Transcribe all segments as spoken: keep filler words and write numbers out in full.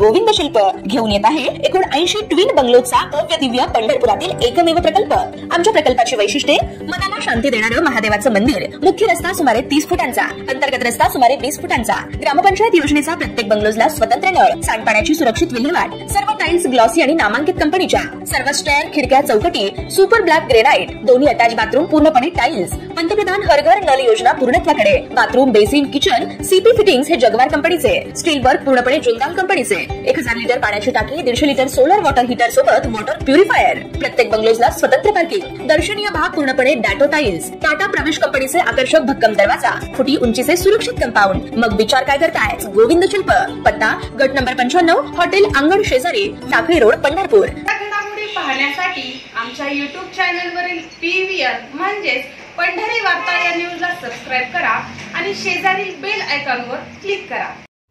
गोविंद शिल्प घेऊन येत आहे एकूण ऐंशी ट्विन बंगलोचा भव्य दिव्य पंढरपुरातील एकमेव प्रकल्प। आमच्या प्रकल्पाची वैशिष्ट्ये मनाला शांती देणारं महादेवाचं मंदिर, मुख्य रस्ता सुमारे तीस फुटांचा, अंतर्गत रस्ता सुमारे वीस फुटांचा, ग्रामपंचायत योजनेचा प्रत्येक बंगलोजला स्वतंत्र नळ, सांडपाण्याची सुरक्षित विल्हेवाट, सर्व टाइल्स ग्लॉसी आणि नामांकित कंपनीच्या, सर्व स्टेअर, खिडक्या, चौकटी सुपर ब्लॅक ग्रेनाइट, दोन्ही अटॅच बाथरूम पूर्णपणे टाइल्स, पंतप्रधान हर घर नल योजना पूर्णत्वाकडे, bathroom, basin, kitchen CP fittings हे जगवार कंपनीचे, स्टील वर्क पूर्णपणे जुंदाल कंपनीचे, एक हजार लिटर पाण्याची टाकी, दीडशे लिटर सोलर वॉटर हीटर सोबत वॉटर प्युरिफायर, प्रत्येक बंगलोजला स्वतंत्र पार्किंग, दर्शनीय भाग पूर्णपणे डॅटो टाइल्स, टाटा प्रवेश कंपनीचे आकर्षक भक्कम दरवाजा, फुटी उंचीचे सुरक्षित कंपाऊंड। मग विचार काय करताय? गोविंद शिल्प, पत्ता गट नंबर पंच्याण्णव, हॉटेल अंगण शेजारी, टाकळी रोड, पंढरपूर। घडामोडी पाहण्यासाठी आमच्या युट्यूब चॅनलवरील पीव्हीआर म्हणजेच पंढरी वार्ता या न्यूजला सबस्क्राइब करा आणि शेजारील बेल आयकॉनवर क्लिक करा।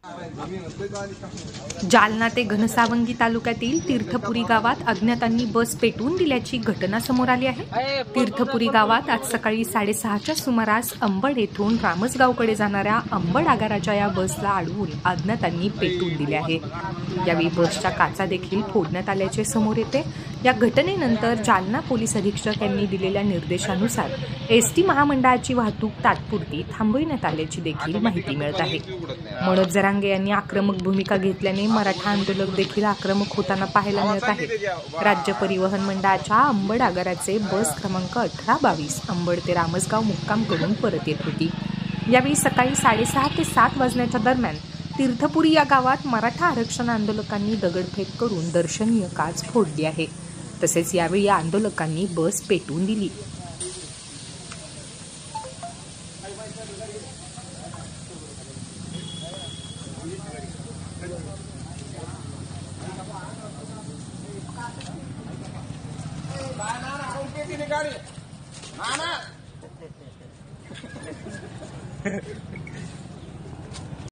जालना ते घनसावंगी तालुक्यातील तीर्थपुरी गावात अज्ञातांनी बस पेटवून दिल्याची घटना समोर आली आहे। तीर्थपुरी गावात आज सकाळी साडेसहाच्या सुमारास अंबड येथून रामसगावकडे जाणाऱ्या अंबड आगाराच्या या बसला अडवून अज्ञातांनी पेटवून दिले आहे। यावेळी बसच्या काचा देखील फोडण्यात आल्याचे समोर येते। या घटनेनंतर जालना पोलीस अधीक्षक यांनी दिलेल्या निर्देशानुसार एसटी महामंडळाची वाहतूक तात्पुरती थांबविण्यात आल्याची देखील माहिती मिळत आहे। मनोज जरांगे यांनी आक्रमक भूमिका घेतल्याने मराठा आंदोलक देखील आक्रमक होताना पाहायला मिळत आहेत। राज्य परिवहन मंडळाच्या अंबड आगाराचे बस क्रमांक अठरा बावीस अंबड ते रामसगाव मुक्काम करून परत येत होती। यावेळी सकाळी साडेसहा ते सात वाजण्याच्या दरम्यान तीर्थपुरी या गावात मराठा आरक्षण आंदोलकांनी दगडफेक करून दर्शनीय काच फोडली आहे। तसेच यावेळी या आंदोलकांनी बस पेटवून दिली। नाना